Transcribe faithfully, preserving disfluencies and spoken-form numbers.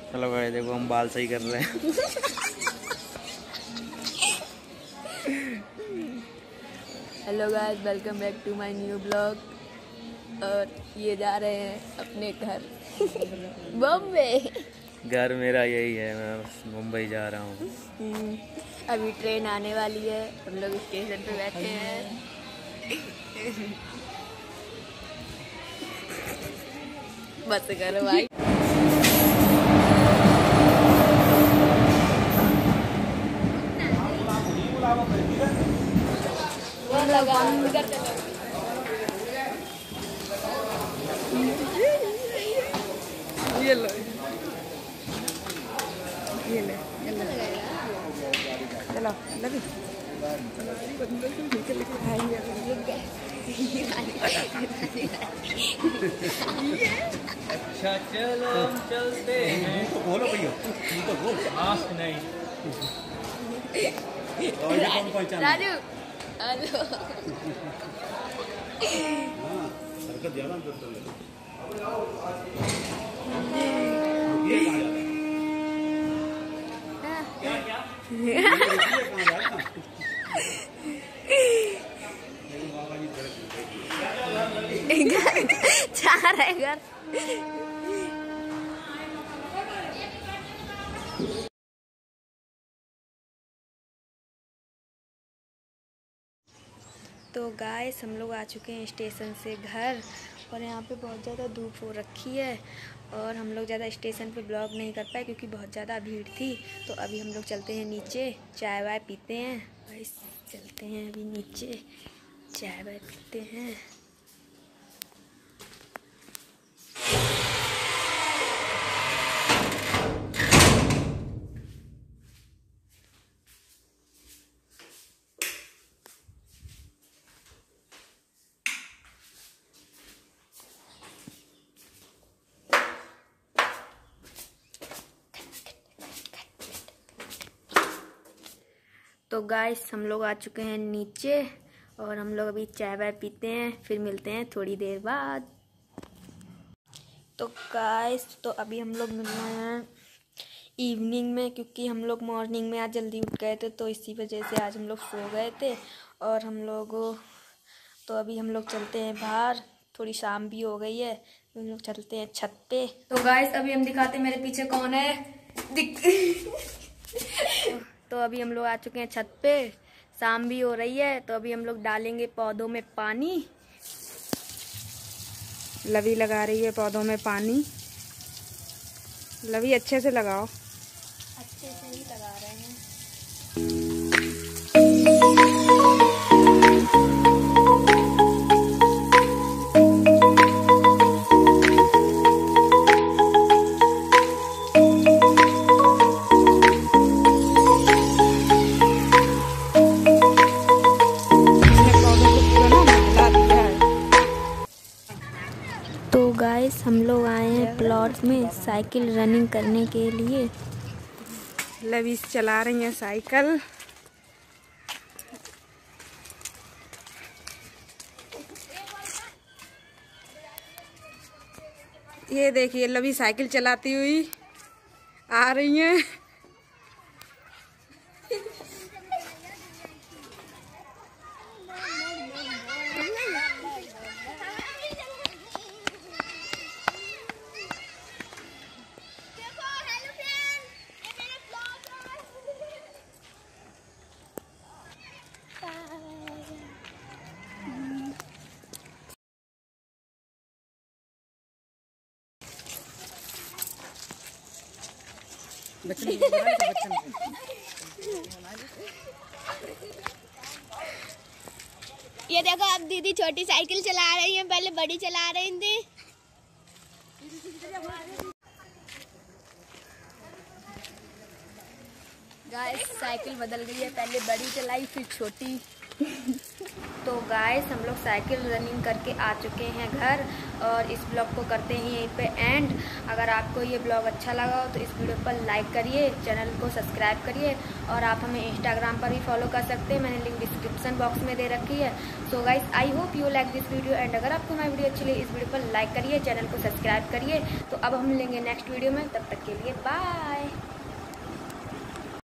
चलो गाइस देखो हम बाल सही कर रहे हैं। Hello guys, welcome back to my new blog. और ये जा रहे हैं अपने घर बॉम्बे। घर मेरा यही है, मैं मुंबई जा रहा हूँ। अभी ट्रेन आने वाली है, हम लोग स्टेशन पे बैठे हैं। बस करो भाई। लगा ये लो ये ले चलो लगी अच्छा चलो हम चलते हैं। तो बोलो भैया, तो बोल मास्क नहीं। राजू हेलो। हरकत ज्यादा करते हैं। चार है घर। तो गाइस हम लोग आ चुके हैं स्टेशन से घर, और यहाँ पे बहुत ज़्यादा धूप हो रखी है और हम लोग ज़्यादा स्टेशन पे ब्लॉग नहीं कर पाए क्योंकि बहुत ज़्यादा भीड़ थी। तो अभी हम लोग चलते हैं नीचे, चाय वाय पीते हैं। गाइस चलते हैं अभी नीचे, चाय वाय पीते हैं। तो गाइस हम लोग आ चुके हैं नीचे और हम लोग अभी चाय वाय पीते हैं, फिर मिलते हैं थोड़ी देर बाद। तो गाइस तो अभी हम लोग मिल रहे हैं इवनिंग में, क्योंकि हम लोग मॉर्निंग में आज जल्दी उठ गए थे, तो इसी वजह से आज हम लोग सो गए थे। और हम लोग तो अभी हम लोग चलते हैं बाहर, थोड़ी शाम भी हो गई है, तो हम लोग चलते हैं छत पे। तो गाइस अभी हम दिखाते हैं मेरे पीछे कौन है। दिख तो अभी हम लोग आ चुके हैं छत पे, शाम भी हो रही है, तो अभी हम लोग डालेंगे पौधों में पानी। लवी लगा रही है पौधों में पानी। लवी अच्छे से लगाओ। अच्छे से ही लगा रहे हैं। तो गाइस हम लोग आए हैं प्लॉट में साइकिल रनिंग करने के लिए। लवी चला रही है साइकिल। ये देखिए लवी साइकिल चलाती हुई आ रही है। बच्चन बच्चन ये देखो अब दीदी छोटी साइकिल चला रही है, पहले बड़ी चला रही थी। गाइस साइकिल बदल गई है, पहले बड़ी चलाई फिर छोटी। तो गाइस हम लोग साइकिल रनिंग करके आ चुके हैं घर, और इस ब्लॉग को करते हैं यहीं पे एंड। अगर आपको ये ब्लॉग अच्छा लगा हो तो इस वीडियो पर लाइक करिए, चैनल को सब्सक्राइब करिए और आप हमें इंस्टाग्राम पर भी फॉलो कर सकते हैं, मैंने लिंक डिस्क्रिप्शन बॉक्स में दे रखी है। So guys I hope you like this video and अगर आपको हमारी वीडियो अच्छी लगी इस वीडियो पर लाइक करिए, चैनल को सब्सक्राइब करिए। तो अब हम मिलेंगे नेक्स्ट वीडियो में, तब तक के लिए बाय।